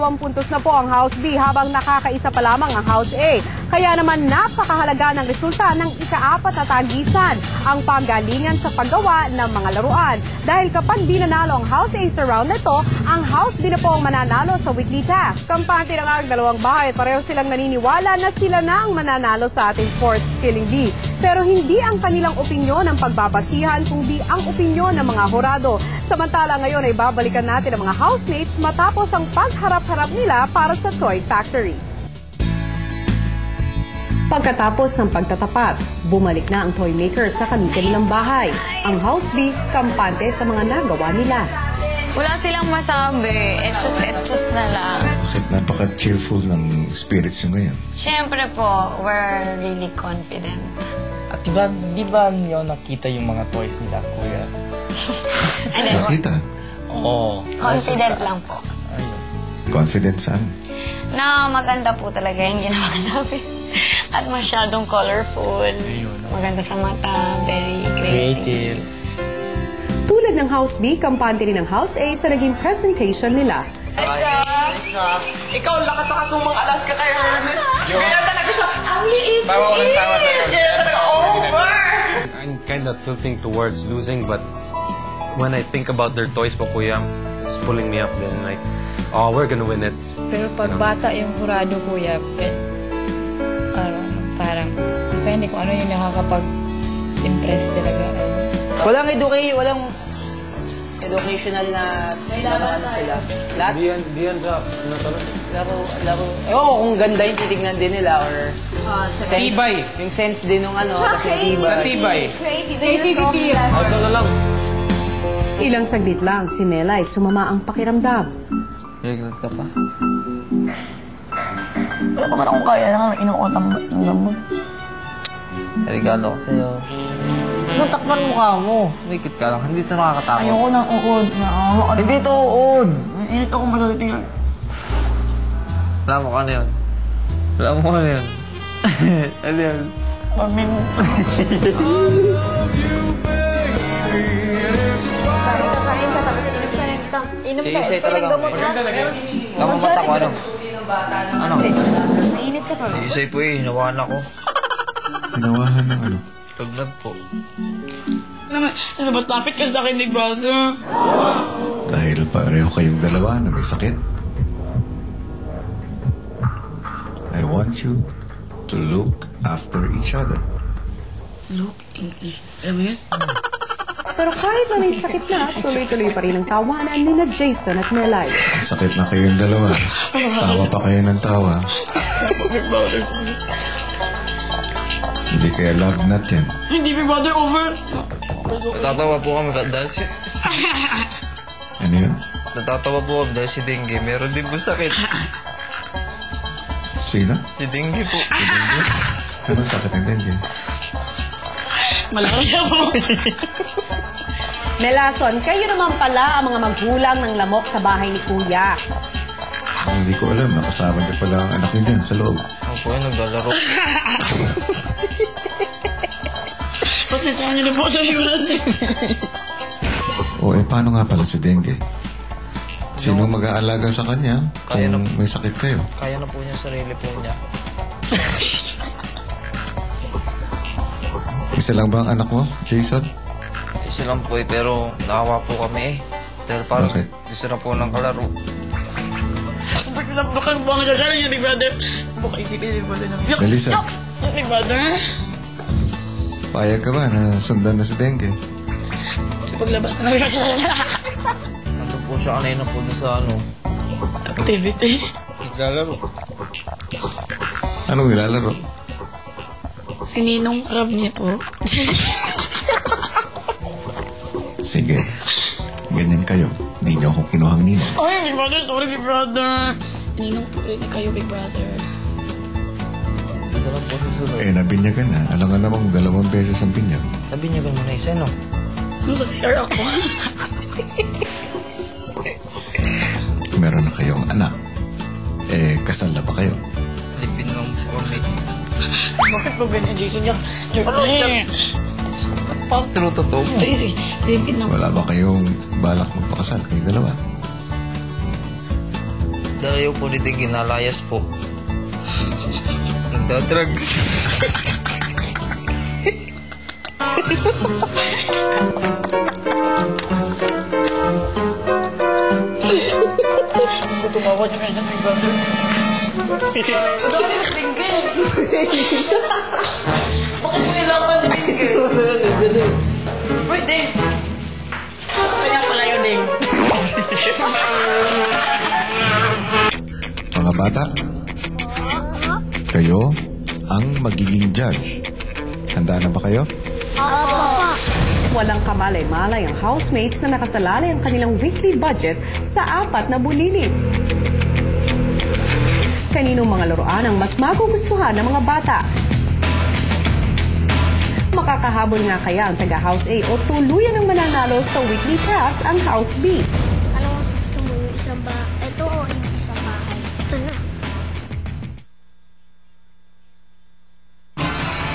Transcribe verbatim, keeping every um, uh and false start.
Dalawang puntos na po ang House B habang nakakaisa pa lamang ang House A. Kaya naman napakahalaga ng resulta ng ikaapat na tagisan, ang panggalingan sa paggawa ng mga laruan. Dahil kapag di nanalo ang House A sa round na ito, ang House B na po ang mananalo sa weekly task. Kampante na nga ang dalawang bahay at pareho silang naniniwala na sila na ang mananalo sa ating fourth Skilling Bee. Pero hindi ang kanilang opinyon ang pagbabasihan, kundi ang opinyon ng mga hurado. Samantala ngayon ay babalikan natin ang mga housemates matapos ang pagharap-harap nila para sa Toy Factory. Pagkatapos ng pagtatapat, bumalik na ang toy maker sa kanilang bahay. Ang House B, kampante sa mga nagawa nila. Wala silang masabi. Etchos-etchos na lang. Bakit napaka-cheerful ng spirits nyo ngayon? Siyempre po, we're really confident. At diba, di ba niyo nakita yung mga toys nila, kuya? Nakita? Oo. Confident lang po. Ayun. Confident saan? Na maganda po talaga yung ginawa namin. At masyadong colorful. Ayun. Maganda sa mata. Very creative. Creative. Tulad ng House B, kampante rin ng House A sa naging presentation nila. Ikaw, lakas-lakas mong mga Alaska kay Hermes. Kaya talaga siya, ang liit-liit. Bawa ko ng tawa sa'yo. Kaya talaga, over. I'm kind of tilting towards losing, but when I think about their toys po, kuya, it's pulling me up then like, oh, we're gonna win it. Pero pag bata yung hurado, kuya, eh, ano, parang, depende kung ano yung nakakapag-impress talaga. Walang education, walang educational na laban sila. Lahat, Diyan, diyan sa, ano talaga? laro, laro. Ewan ko kung ganda yung titignan din nila or sense, Tibay. yung sense din ng ano, kasi yung Sa tibay. tibay. Creativity. Also na lang. Ilang saglit lang, si Melay sumama ang pakiramdam. Regular ka pa? Wala pa man akong kaya na inuutang ng gamot. Regalo ko sa'yo. Matakpan mukha mo. Mikit ka lang. Hindi ito nakakatakot. Ayoko nang uod. Naawa ka. Hindi ito uod. Init ako masalitingan. Wala mo ka na yun. Wala mo ka na yun. Ano yun? Mami mo. Kain ka, tapos inom ka rin. Inom Si ka, Isay talaga. gamot na. Tama mata ko, ano? Ano? Mainit ka pa. Si Isay po eh. Hinawahan ako. Hinawahan ng ano? Taglag po. Ano ba, tapit ka sa akin ni brother? Dahil pareho kayong dalawa na may sakit. I want you to look after each other. Look, alam mo yun? Pero kahit na may sakit na, tuloy-tuloy pa rin ang tawanan ni na Jason at Melay. Sakit na kayong dalawa. Tawa pa kayo ng tawa. Hindi kaya love natin. Hindi, Big Brother, over. Natatawa po kami dahil si... Ano yun? Natatawa po kami dahil si Dengue. Meron din po sakit. Sino? Si Dengue po. Si Dengue? Ano sakit ng Dengue? Malaki na po. Melason, kayo naman pala ang mga magulang ng lamok sa bahay ni Kuya. Hindi ko alam. Nakasama niyo pala ang anak niyo dyan sa loob. Ako po yun, naglalaro. Pasensyahan niyo na po sa Big Brother. O eh, paano nga pala si Dengue? Sino mag-aalaga sa kanya Kaya kung na- may sakit kayo? Kaya na po niya, sarili po niya. Isa lang ba ang anak mo, Jason? Isa lang po eh, pero nakawa po kami eh. Dahil parang Bakit? gusto na po ng kalaro. Baka buka ang gagana niya, Big Brother. Buka isipin, Big Brother. Yuck! Melissa. Yuck! Big Brother. Payag ka ba na sundan na si Dengue? Sa paglabas na namin sa Ano po siya kanina po doon sa ano? activity. Naglalaro. Anong nilalaro? Sininong rab niya po. Sige. Ganyan kayo. Hindi niyo ako kinuhang nino. Ay, Big Brother, sorry, Big Brother. Ninong po rin kayo, Big Brother. Hindi naman po susunod. Eh, nabinyagan na. Alam nga namang dalawang beses ang binyag. Sabi niya ba mo na isa, no? Ano sa C R ako? Meron na kayong anak. Eh, kasal na ba kayo? Lipin lang po kami. Bakit ba ganyan, Jason? Yak, Jeremy. Parang tinutotoo mo. Ay, sige. David na. Wala ba kayong balak magpakasal kayong dalawa? Dalayo po dito ginalayas po. Nagda-drugs. Tumawa siya na sa brother. Bakit tingin? Bakit kailangan tingin? Uy, Ding! Kaya pala yun, Ding. Mga bata, kayo ang magiging judge. Handa na ba kayo? Walang kamalay-malay ang housemates na nakasalalay ang kanilang weekly budget sa apat na bulilit. Kaninong mga laruan ang mas magugustuhan ng mga bata? Makakahabol nga kaya ang taga-House A o tuluyan ang mananalo sa weekly task ang House B?